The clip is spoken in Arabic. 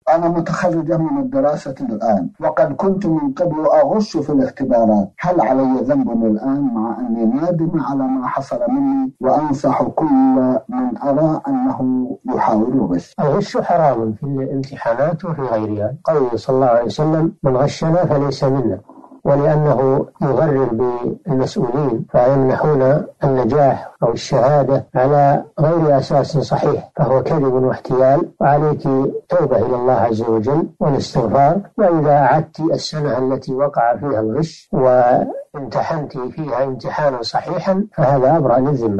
أنا متخرجة من الدراسة الآن، وقد كنت من قبل أغش في الاختبارات. هل علي ذنب الآن مع أني نادم على ما حصل مني، وأنصح كل من أرى أنه يحاول الغش؟ الغش حرام في الامتحانات وفي غيرها. قوله صلى الله عليه وسلم: من غشنا فليس منا. ولأنه يغرر بالمسؤولين فيمنحون النجاح أو الشهادة على غير أساس صحيح، فهو كذب واحتيال، وعليك توبة إلى الله عز وجل والاستغفار. وإذا أعدت السنة التي وقع فيها الغش وامتحنت فيها امتحانا صحيحا فهذا أبرأ للذمة.